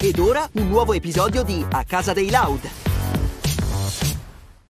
Ed ora un nuovo episodio di A Casa dei Loud.